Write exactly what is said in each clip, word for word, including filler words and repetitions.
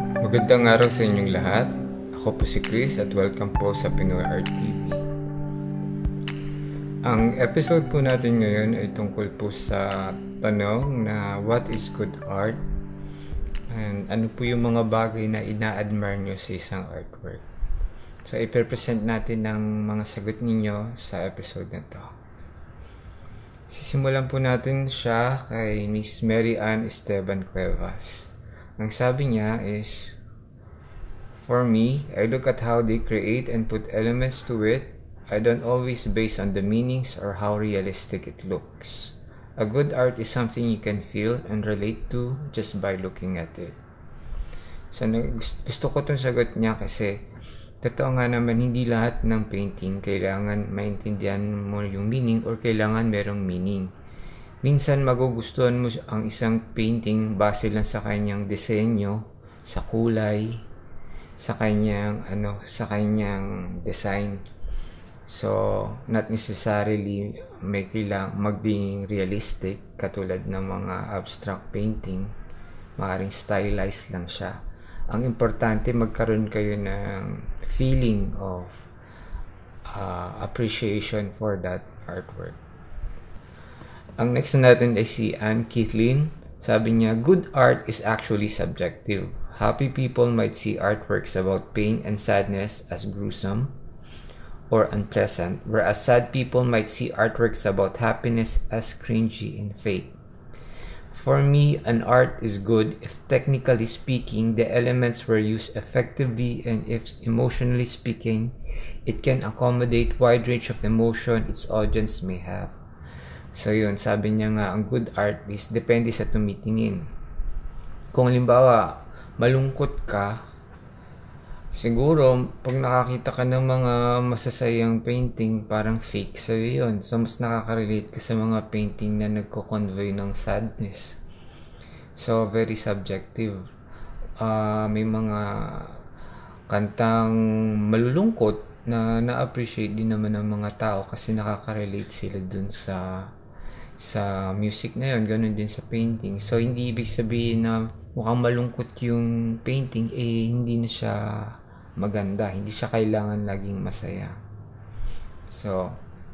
Magandang araw sa inyong lahat. Ako po si Chris at welcome po sa Pinoy Art F B. Ang episode po natin ngayon ay tungkol po sa tanong na what is good art? And ano po yung mga bagay na ina-admire nyo sa isang artwork? So, ipe-present natin ng mga sagot ninyo sa episode na to. Sisimulan po natin siya kay Miss Mary Ann Esteban Cuevas. Ang sabi niya is, for me, I look at how they create and put elements to it. I don't always base on the meanings or how realistic it looks. A good art is something you can feel and relate to just by looking at it. So, gusto ko itong sagot niya kasi totoo nga naman hindi lahat ng painting kailangan maintindihan mo yung meaning or kailangan merong meaning. Minsan magugustuhan mo ang isang painting base lang sa kanyang disenyo, sa kulay, sa kanyang ano, sa kanyang design. So, not necessarily may kailangang maging realistic katulad ng mga abstract painting. Maaaring stylized lang siya. Ang importante magkaroon kayo ng feeling of uh, appreciation for that artwork. Ang next natin ay si Anne Kathleen. Sabi niya, good art is actually subjective. Happy people might see artworks about pain and sadness as gruesome or unpleasant, whereas sad people might see artworks about happiness as cringy and fake. For me, an art is good if, technically speaking, the elements were used effectively and if, emotionally speaking, it can accommodate wide range of emotion its audience may have. So yun, sabi niya nga, ang good art is depende sa tumitingin. Kung halimbawa, malungkot ka, siguro, pag nakakita ka ng mga masasayang painting, parang fake. So yun, so mas nakaka-relate ka sa mga painting na nagko-convey ng sadness. So, very subjective. Uh, may mga kantang malulungkot na na-appreciate din naman ng mga tao kasi nakaka-relate sila dun sa sa music na yun, ganun din sa painting. So, hindi ibig sabihin na mukhang malungkot yung painting, eh, hindi na siya maganda. Hindi siya kailangan laging masaya. So,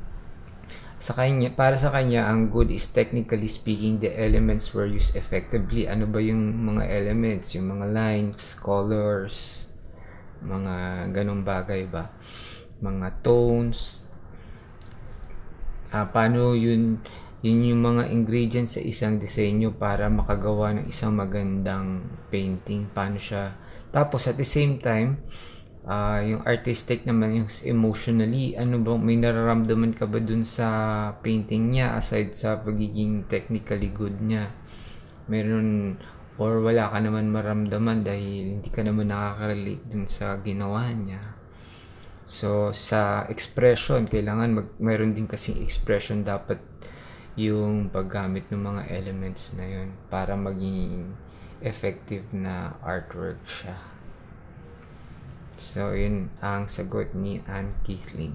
sa kanya, para sa kanya, ang good is technically speaking, the elements were used effectively. Ano ba yung mga elements? Yung mga lines, colors, mga ganong bagay ba? Mga tones. Ah, paano yun... Yun yung mga ingredients sa isang disenyo para makagawa ng isang magandang painting. Paano siya. Tapos at the same time, uh, yung artistic naman, yung emotionally, ano bang may nararamdaman ka ba dun sa painting niya aside sa pagiging technically good niya? Meron or wala ka naman maramdaman dahil hindi ka naman nakaka-relate dun sa ginawa niya. So, sa expression, kailangan mag, meron din kasing expression dapat yung paggamit ng mga elements na yun para maging effective na artwork siya. So, yun ang sagot ni Anne Kathleen.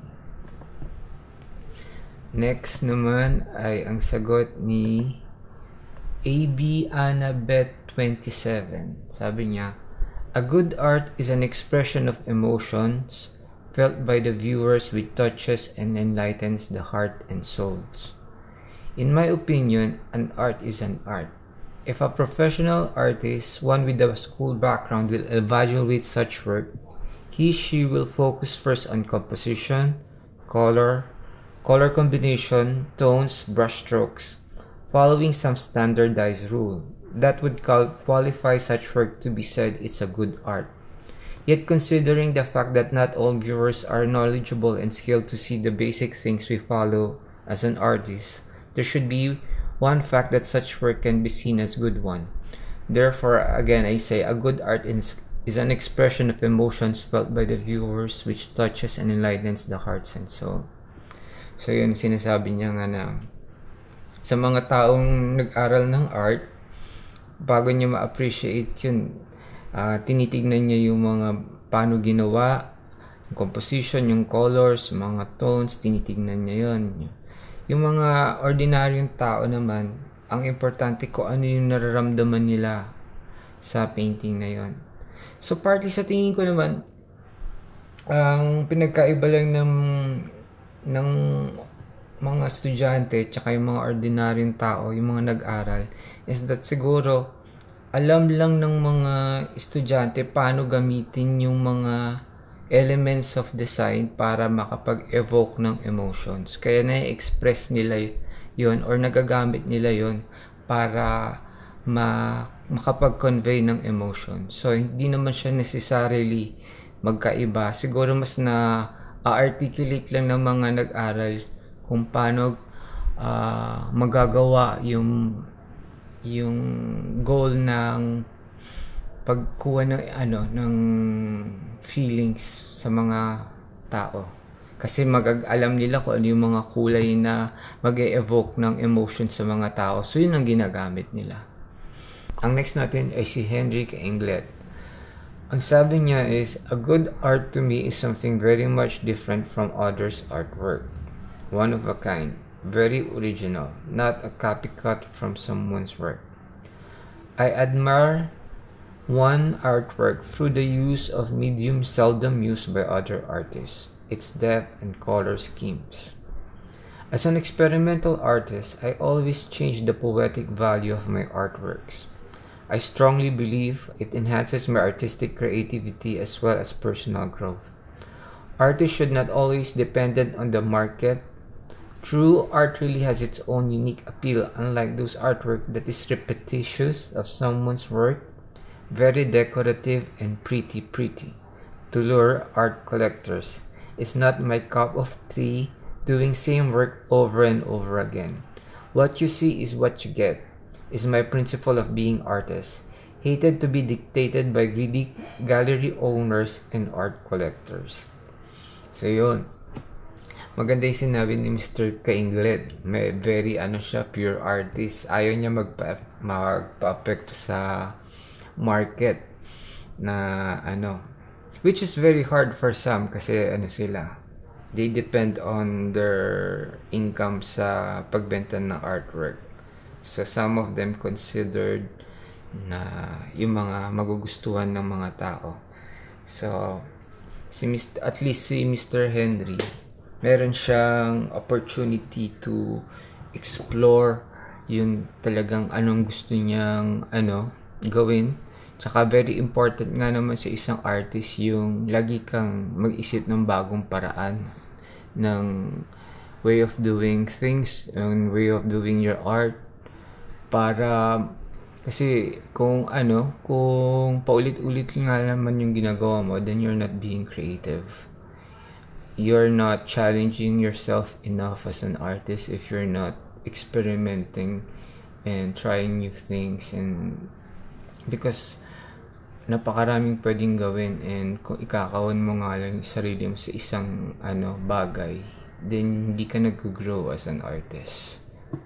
Next naman ay ang sagot ni A B Annabeth twenty-seven. Sabi niya, a good art is an expression of emotions felt by the viewers which touches and enlightens the heart and souls. In my opinion, an art is an art. If a professional artist, one with a school background, will evaluate such work, he she will focus first on composition, color, color combination, tones, brushstrokes, following some standardized rule. That would qualify such work to be said it's a good art. Yet considering the fact that not all viewers are knowledgeable and skilled to see the basic things we follow as an artist, there should be one fact that such work can be seen as good one. Therefore, again, I say a good art is, is an expression of emotions felt by the viewers which touches and enlightens the hearts and soul. So yun, sinasabi niya nga na sa mga taong nag-aral ng art, bago niya ma-appreciate yun, uh, tinitignan niya yung mga paano ginawa, yung composition, yung colors, mga tones, tinitignan niya yun. Yung mga ordinaryong tao naman, ang importante ko ano yung nararamdaman nila sa painting na yon. So partly sa tingin ko naman, ang pinagkaiba lang ng ng mga estudyante tsaka yung mga ordinaryong tao, yung mga nag-aral, is that siguro alam lang ng mga estudyante paano gamitin yung mga elements of design para makapag-evoke ng emotions. Kaya na-express nila yon or nagagamit nila yon para ma makapag-convey ng emotion. So hindi naman siya necessarily magkaiba. Siguro mas na articulate lang ng mga nag-aral kung paano uh, magagawa yung yung goal ng pagkuha ng ano ng feelings sa mga tao. Kasi mag-alam nila kung ano yung mga kulay na mag-e-evoke ng emotion sa mga tao. So yun ang ginagamit nila. Ang next natin ay si Henry Englet. Ang sabi niya is, a good art to me is something very much different from others' artwork. One of a kind, very original, not a copycat from someone's work. I admire one artwork through the use of mediums seldom used by other artists, its depth and color schemes. As an experimental artist, I always change the poetic value of my artworks. I strongly believe it enhances my artistic creativity as well as personal growth. Artists should not always depend on the market. True art really has its own unique appeal, unlike those artwork that is repetitious of someone's work, very decorative and pretty pretty. To lure art collectors, it's not my cup of tea doing same work over and over again. What you see is what you get. Is my principle of being artist, hated to be dictated by greedy gallery owners and art collectors. So yun, maganda yung sinabi ni Mister Kainglet. May very ano siya, pure artist. Ayaw niya magpa magpa-apekto sa market na ano, which is very hard for some kasi ano sila, they depend on their income sa pagbenta ng artwork. So some of them considered na yung mga magugustuhan ng mga tao. So si Mister at least si Mister Henry, meron siyang opportunity to explore yung talagang anong gusto niyang ano gawin. Tsaka very important nga naman sa isang artist yung lagi kang mag-isip ng bagong paraan ng way of doing things, and way of doing your art. Para kasi kung ano, kung paulit-ulit nga naman yung ginagawa mo, then you're not being creative. You're not challenging yourself enough as an artist if you're not experimenting and trying new things. And because napakaraming pwedeng gawin, and kung ikakawan mo nga lang yung sarili mo sa isang ano bagay, then hindi ka nag-grow as an artist.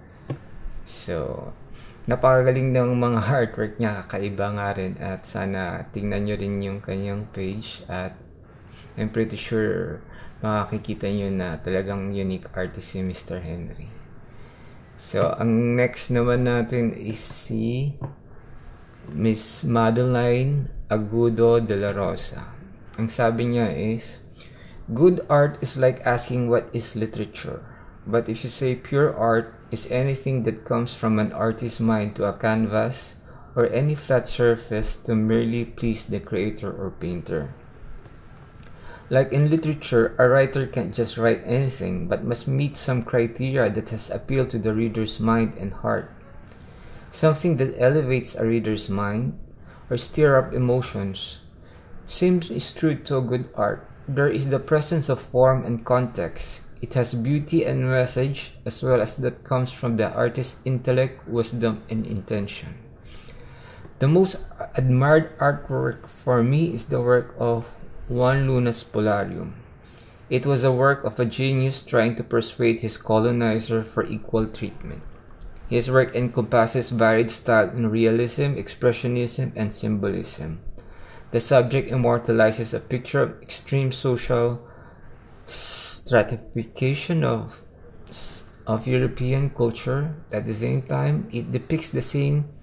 So napakagaling ng mga artwork niya, kakaiba nga rin, at sana tingnan nyo rin yung kanyang page, at I'm pretty sure makikita nyo na talagang unique artist si Mister Henry. So ang next naman natin is si Miss Madeline Agudo de la Rosa. Ang sabi niya is, good art is like asking what is literature. But if you say pure art is anything that comes from an artist's mind to a canvas or any flat surface to merely please the creator or painter. Like in literature, a writer can't just write anything but must meet some criteria that has appealed to the reader's mind and heart. Something that elevates a reader's mind or stir up emotions. Same is true to good art. There is the presence of form and context. It has beauty and message, as well as that comes from the artist's intellect, wisdom, and intention. The most admired artwork for me is the work of Juan Lunas Polarium. It was a work of a genius trying to persuade his colonizer for equal treatment. His work encompasses varied styles in realism, expressionism, and symbolism. The subject immortalizes a picture of extreme social stratification of of European culture. At the same time, it depicts the same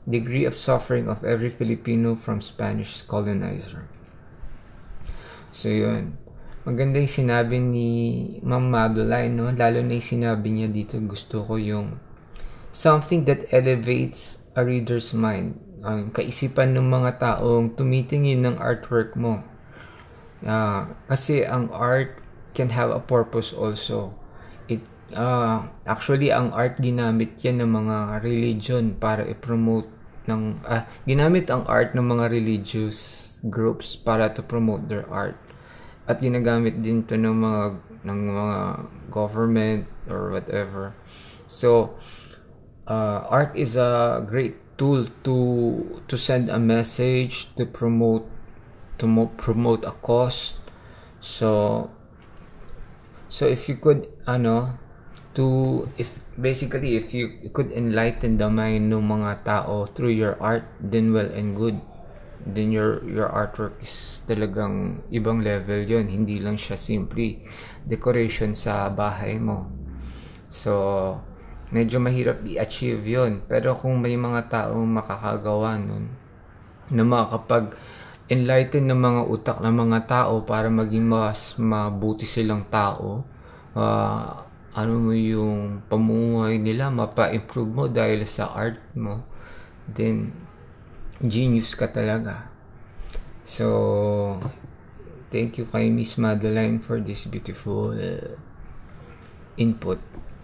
degree of suffering of every Filipino from Spanish colonizer. So yun, maganda yung sinabi ni Ma'am Madeline, no? Lalo na yung sinabi niya dito, gusto ko yung something that elevates a reader's mind, ang kaisipan ng mga taong tumitingin ng artwork mo. Uh, kasi ang art can have a purpose also. It uh, actually ang art ginamit yan ng mga religion para i-promote ng uh, ginamit ang art ng mga religious groups para to promote their art. At ginagamit din to ng mga ng mga government or whatever. So uh, art is a great tool to to send a message, to promote to mo- promote a cause. So so if you could ano to if basically if you could enlighten the mind ng mga tao through your art, then well and good. Then your your artwork is talagang ibang level yon, hindi lang siya simply decoration sa bahay mo. So medyo mahirap i-achieve yon, pero kung may mga taong makakagawa nun na makakapag enlighten ng mga utak ng mga tao para maging mas mabuti silang tao, uh, ano mo yung pamumuhay nila mapa-improve mo dahil sa art mo, then genius ka talaga. So thank you kay Miss Madeline for this beautiful uh, input.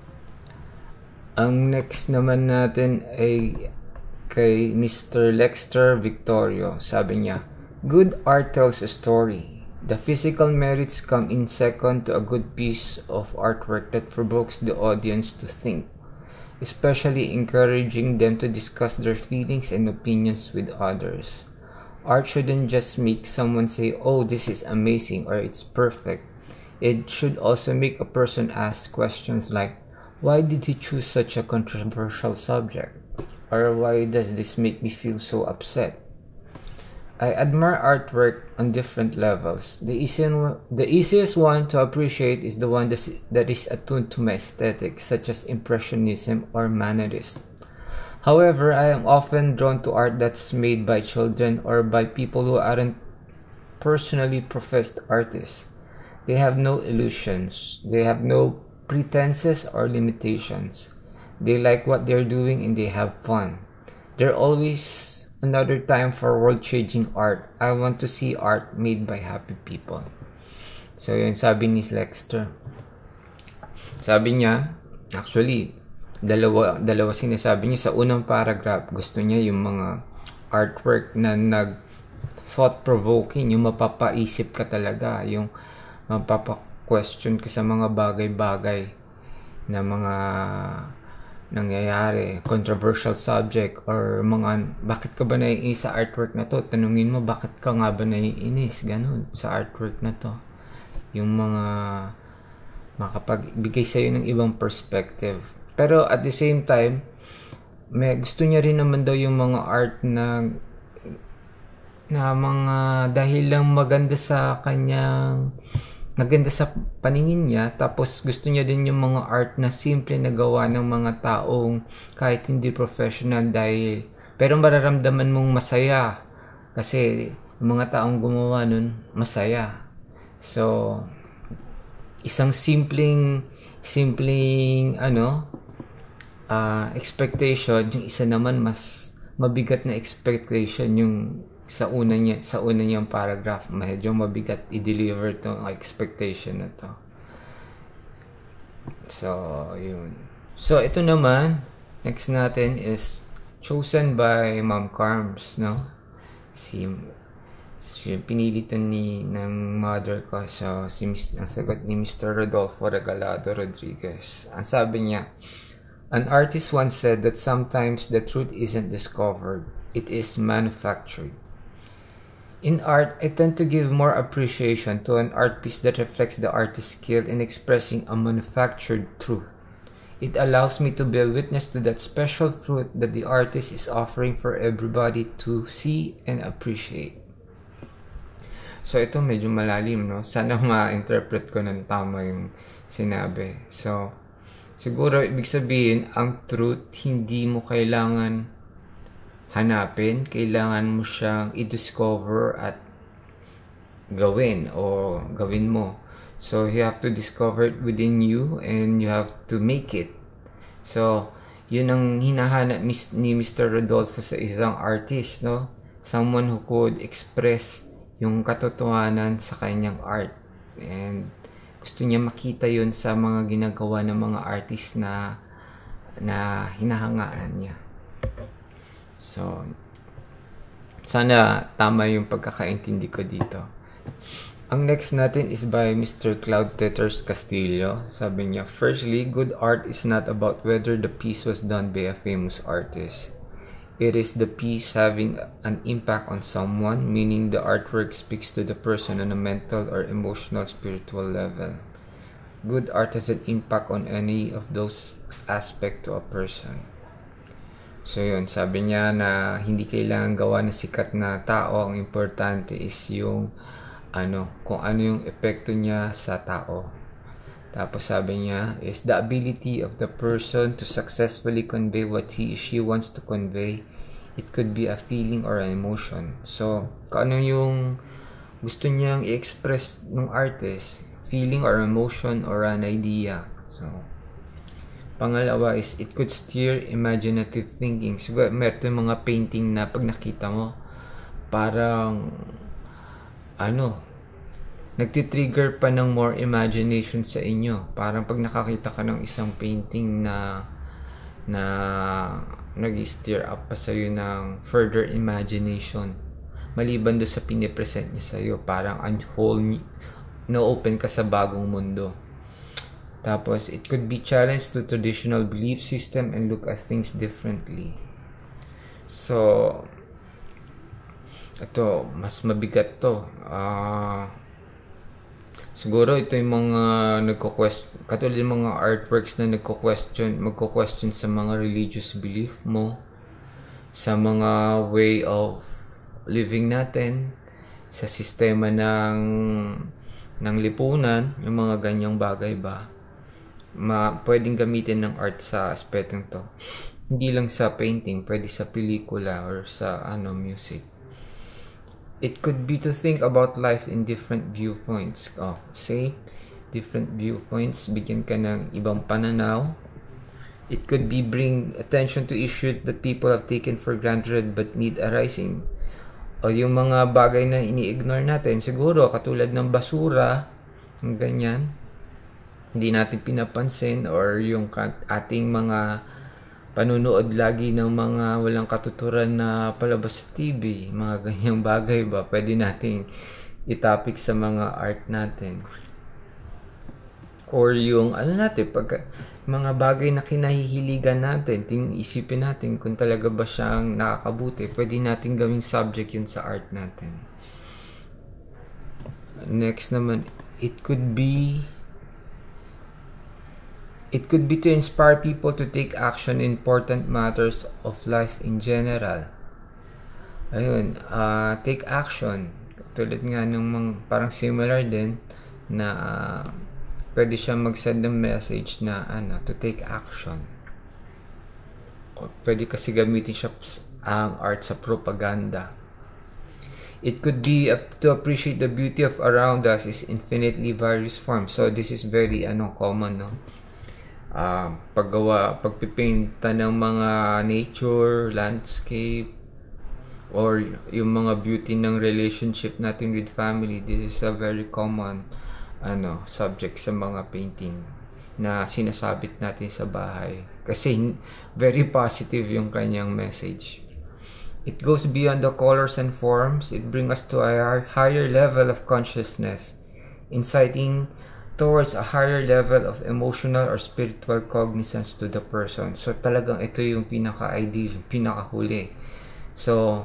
Ang next naman natin ay kay Mister Lexter Victorio. Sabi niya, good art tells a story. The physical merits come in second to a good piece of artwork that provokes the audience to think, especially encouraging them to discuss their feelings and opinions with others. Art shouldn't just make someone say, oh, this is amazing or it's perfect. It should also make a person ask questions like, why did he choose such a controversial subject? Or why does this make me feel so upset? I admire artwork on different levels. The easiest, the easiest one to appreciate is the one that is attuned to my aesthetics, such as Impressionism or Mannerist. However, I am often drawn to art that's made by children or by people who aren't personally professed artists. They have no illusions. They have no pretenses or limitations. They like what they're doing and they have fun. They're always another time for world-changing art. I want to see art made by happy people. So yun sabi ni Lexter. Sabi niya, actually, dalawa, dalawa sinasabi niya. Sa unang paragraph, gusto niya yung mga artwork na nag thought-provoking, yung mapapaisip ka talaga, yung mapapa-question ka sa mga bagay-bagay na mga nangyayari, controversial subject, or mga, bakit ka ba naiinis sa artwork na to? Tanungin mo, bakit ka nga ba naiinis? Ganun, sa artwork na to. Yung mga makapagbigay sa'yo ng ibang perspective. Pero at the same time, may gusto niya rin naman daw yung mga art na na mga dahil lang maganda sa kanyang naganda sa paningin niya, tapos gusto niya din yung mga art na simple na gawa ng mga taong kahit hindi professional, dahil pero mararamdaman mong masaya kasi yung mga taong gumawa nun masaya. So isang simpleng simpleng ano uh, expectation, yung isa naman mas mabigat na expectation. Yung sa una niya sa una niyang paragraph, medyo mabigat i-deliver tong expectation na to. So yun. So ito naman, next natin is chosen by Ma'am Carms, no? Si, si pinilitan ni ng mother ko. So si ang sagot ni Mister Rodolfo Regalado Rodriguez. Ang sabi niya, an artist once said that sometimes the truth isn't discovered, it is manufactured. In art, I tend to give more appreciation to an art piece that reflects the artist's skill in expressing a manufactured truth. It allows me to bear witness to that special truth that the artist is offering for everybody to see and appreciate. So ito medyo malalim, no? Sana ma-interpret ko ng tama yung sinabi. So siguro ibig sabihin, ang truth hindi mo kailangan hanapin, kailangan mo siyang i-discover at gawin o gawin mo. So you have to discover it within you and you have to make it. So yun ang hinahanap ni Mister Rodolfo sa isang artist, no? Someone who could express yung katotohanan sa kanyang art, and gusto niya makita yun sa mga ginagawa ng mga artist na na hinahangaan niya. So sana tama yung pagkakaintindi ko dito. Ang next natin is by Mister Cloud Teters Castillo. Sabi niya, firstly, good art is not about whether the piece was done by a famous artist. It is the piece having an impact on someone, meaning the artwork speaks to the person on a mental or emotional spiritual level. Good art has an impact on any of those aspects to a person. So yun, sabi niya na hindi kailangan gawa ng sikat na tao. Ang importante is yung ano, kung ano yung epekto niya sa tao. Tapos sabi niya is the ability of the person to successfully convey what he or she wants to convey. It could be a feeling or an emotion. So kung ano yung gusto niyang i-express ng artist, feeling or emotion or an idea. So pangalawa is it could steer imaginative thinking. Siguro meron mga painting na pag nakita mo parang ano, nagtitrigger pa ng more imagination sa inyo. Parang pag nakakita ka ng isang painting na na nag-steer up pa sa'yo ng further imagination. Maliban doon sa pinipresent niya sa'yo, parang ang whole, na-open ka sa bagong mundo. Tapos, it could be challenged to traditional belief system and look at things differently. So, ito, mas mabigat to. Uh, siguro ito yung mga nagko-question, katulad yung mga artworks na nagko-question, magko-question sa mga religious belief mo, sa mga way of living natin, sa sistema ng ng lipunan, yung mga ganyang bagay ba, ma pwedeng gamitin ng art sa aspetong to. Hindi lang sa painting, pwede sa pelikula or sa ano music. It could be to think about life in different viewpoints. Oh, say, different viewpoints. Bigyan ka ng ibang pananaw. It could be bring attention to issues that people have taken for granted but need arising. O yung mga bagay na ini-ignore natin. Siguro, katulad ng basura, ng ganyan, hindi natin pinapansin, or yung ating mga panunood lagi ng mga walang katuturan na palabas sa T V, mga ganyang bagay ba, pwede nating itapik sa mga art natin. Or yung, ano natin, pag, mga bagay na kinahihiligan natin, ting isipin natin kung talaga ba siyang nakakabuti, pwede natin gawing subject yun sa art natin. Next naman, it could be It could be to inspire people to take action in important matters of life in general. Ayun, uh, take action. Tulad nga nung mga, parang similar din na uh, pwede siya mag-send ng message na ano, to take action. O pwede kasi gamitin siya ang art sa propaganda. It could be uh, to appreciate the beauty of around us is infinitely various forms. So this is very ano common, no? Uh, paggawa, pagpipinta ng mga nature, landscape, or yung mga beauty ng relationship natin with family. This is a very common ano, subject sa mga painting na sinasabit natin sa bahay. Kasi very positive yung kanyang message. It goes beyond the colors and forms. It brings us to a higher level of consciousness, inciting towards a higher level of emotional or spiritual cognizance to the person. So talagang ito yung pinaka-ideal, pinaka-huli. So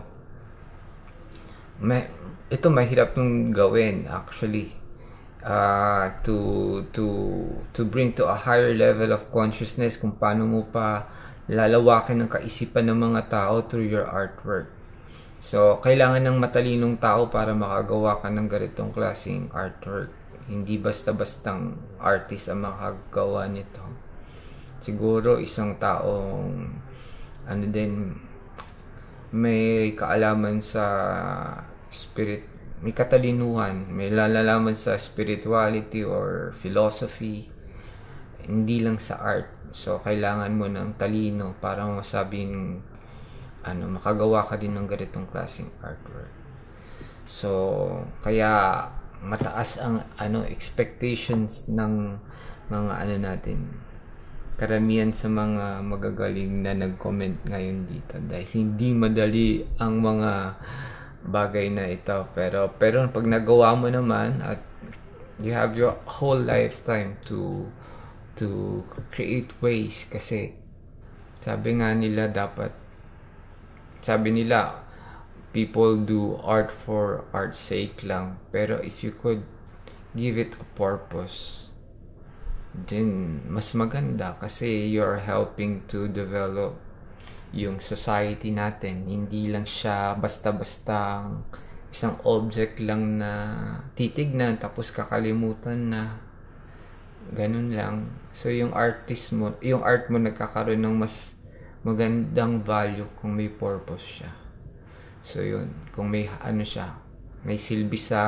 may, ito mahirap yung gawin actually, uh, to to to bring to a higher level of consciousness kung paano mo pa lalawakin ng kaisipan ng mga tao through your artwork. So kailangan ng matalinong tao para makagawa ka ng ganitong klaseng artwork. Hindi basta-bastang artist ang makagawa nito. Siguro isang taong ano din, may kaalaman sa spirit, may katalinuhan, may lalalaman sa spirituality or philosophy, hindi lang sa art. So kailangan mo ng talino para masabing ano, makagawa ka din ng ganitong klaseng artwork. So kaya mataas ang ano expectations ng mga ano natin, karamihan sa mga magagaling na nag-comment ngayon dito, dahil hindi madali ang mga bagay na ito, pero pero pag nagawa mo naman at you have your whole lifetime to to create ways, kasi sabi nga nila dapat sabi nila people do art for art's sake lang, pero if you could give it a purpose, then mas maganda, kasi you're helping to develop yung society natin. Hindi lang siya basta-basta isang object lang na titignan tapos kakalimutan na, ganun lang. So yung artist mo, yung art mo nagkakaroon ng mas magandang value kung may purpose siya. So yun, kung may ano siya, may silbi sa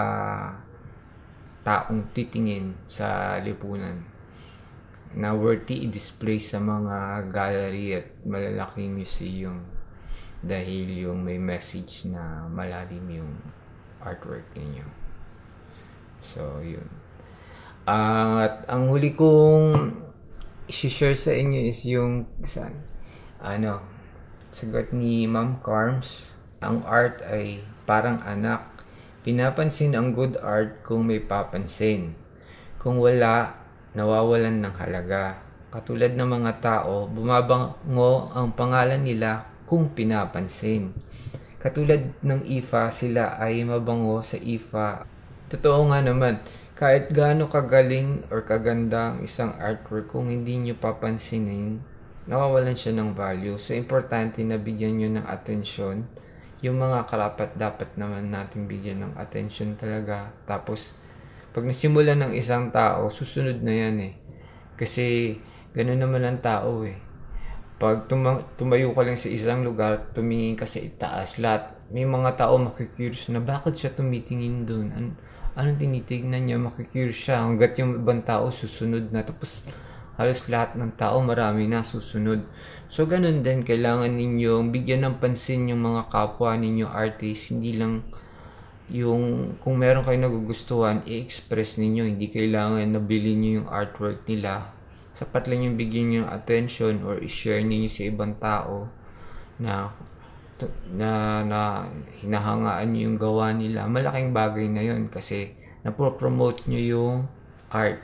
taong titingin sa lipunan, na worthy i-display sa mga gallery at malalaking museum, dahil yung may message na malalim yung artwork ninyo. So yun. Uh, at ang huli kong i-share sa inyo is yung saan, ano, sagot ni Ma'am Carms, ang art ay parang anak. Pinapansin ang good art kung may papansin. Kung wala, nawawalan ng halaga. Katulad ng mga tao, bumabango ang pangalan nila kung pinapansin. Katulad ng I F A, sila ay mabango sa I F A. Totoo nga naman, kahit gaano kagaling or kaganda ang isang artwork, kung hindi nyo papansinin, nawawalan siya ng value. So, importante na bigyan nyo ng atensyon yung mga karapat dapat naman natin bigyan ng atensyon talaga. Tapos, pag nasimula ng isang tao, susunod na yan eh. Kasi, gano'n naman ang tao eh. Pag tuma- tumayo ka lang sa isang lugar, tumingin ka sa itaas, lahat, may mga tao makikurious na bakit siya tumitingin dun? An- anong tinitignan niya? Makikurious siya hanggat yung ibang tao susunod na. Tapos, halos lahat ng tao, marami na susunod. So, ganun din, kailangan ninyong bigyan ng pansin yung mga kapwa ninyo artist. Hindi lang yung, kung meron kayo nagugustuhan, i-express ninyo. Hindi kailangan nabili nyo yung artwork nila. Sapat lang yung bigyan nyo yung attention or i-share ninyo sa ibang tao na na, na hinahangaan nyo yung gawa nila. Malaking bagay na yun, kasi napropromote nyo yung art.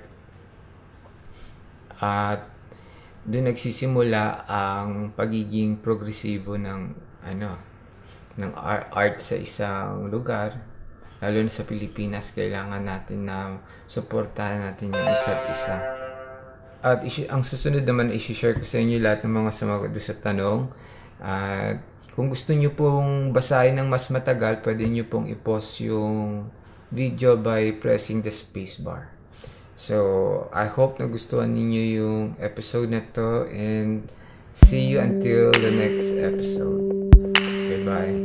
At doon nagsisimula ang pagiging progresibo ng ano ng art sa isang lugar, lalo na sa Pilipinas. Kailangan natin na suportahan natin yung isa't isa. At isi- ang susunod naman, i-share ko sa inyo lahat ng mga sumagot sa tanong. At kung gusto nyo pong basahin ng mas matagal, pwede nyo pong i-pause yung video by pressing the spacebar. So, I hope nagustuhan ninyo yung episode na to, and see you until the next episode. Goodbye.